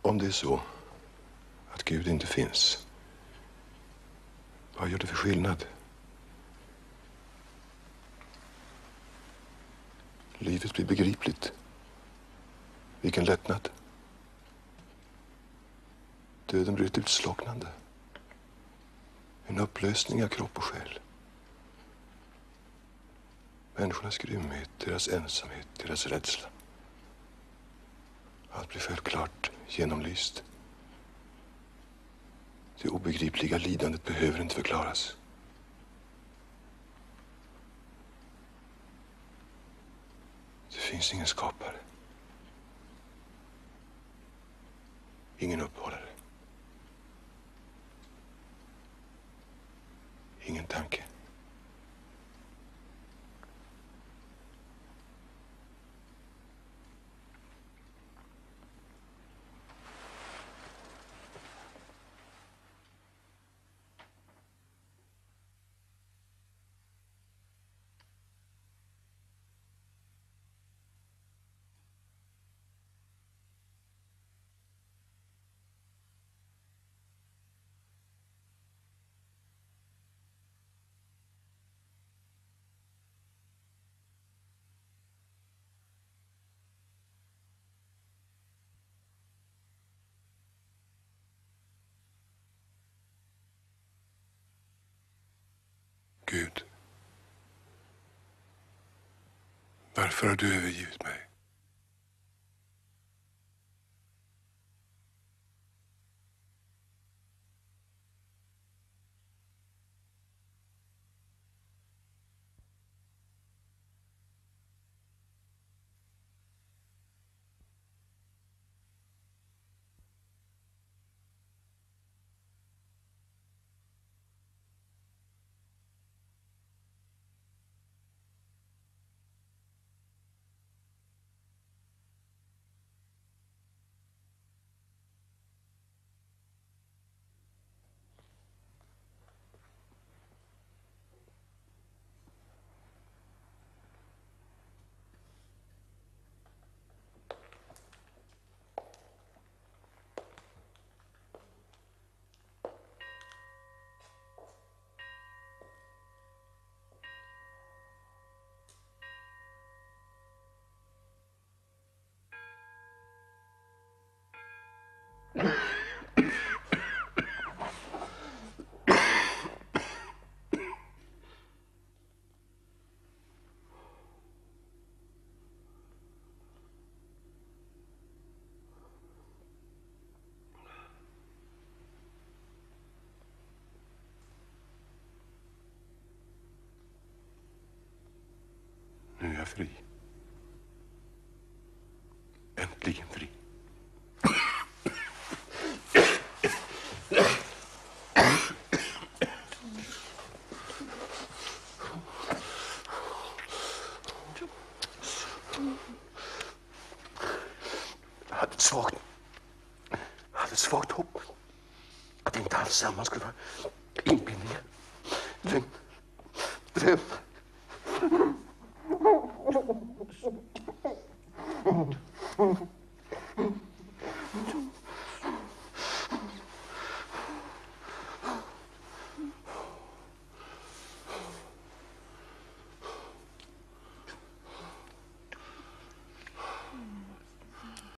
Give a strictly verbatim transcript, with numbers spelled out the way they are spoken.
Om det är så att Gud inte finns, vad gör det för skillnad? Livet blir begripligt. Vilken lättnad. Döden blir ett utslaknande. En upplösning av kropp och själ. Människornas grymhet, deras ensamhet, deras rädsla. Allt blir självklart genomlyst. Det obegripliga lidandet behöver inte förklaras. Det finns ingen skapare. Ingen upphållare. Ingen tanke. Gud, varför har du övergivit mig? Nu är jag fri. Äntligen fri. Jag hade ett svagt, jag hade ett svagt hopp att inte allsammans skulle vara inbildningar, lögn, dröm. Mm.